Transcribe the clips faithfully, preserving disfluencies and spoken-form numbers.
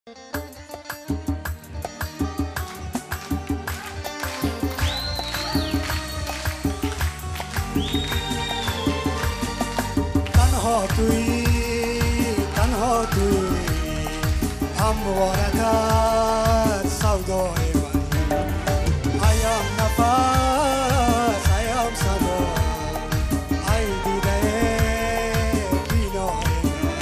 تنها توی تنها توی هموارت سودای من ایام نفس ایام صدا ای دیده بینای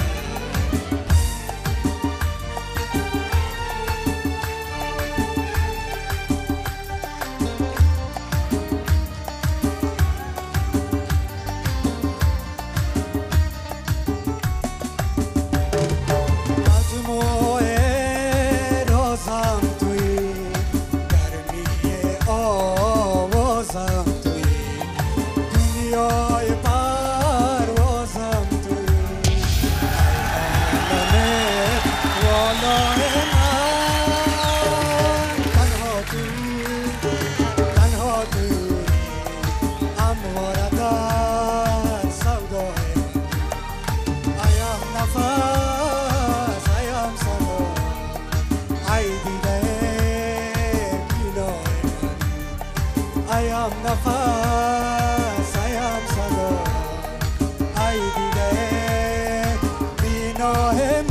ایام نفس ایام صدا ای دیده بینای